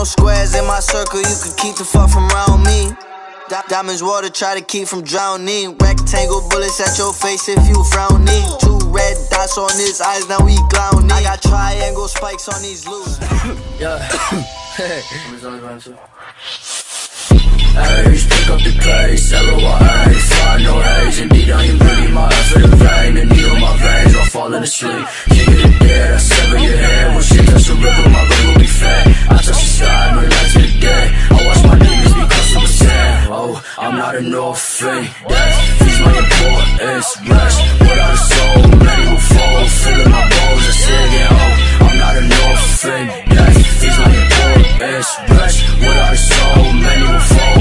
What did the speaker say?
squares in my circle, you can keep the fuck from around me. Diamonds water, try to keep from drowning. Rectangle bullets at your face if you frowning. 2 red dots on his eyes, now we clowning. I got triangle spikes on these loose. Yeah. A's, pick up the pace, LOI, find no A's. Indeed, I am breathing my eyes for the vein. The needle on my veins, I'll fall asleep. King of the dead, I sever your head. When shit touch the river, my brain will be fed. I touch the sky, no light to the day. I watch my demons because of a sad. Oh, I'm not an orphan. Death feeds my importance. Rest without a soul, many will fall. Filling my bones, I say again, oh, I'm not an orphan. Death feeds my importance. Rest without a soul, many will fall.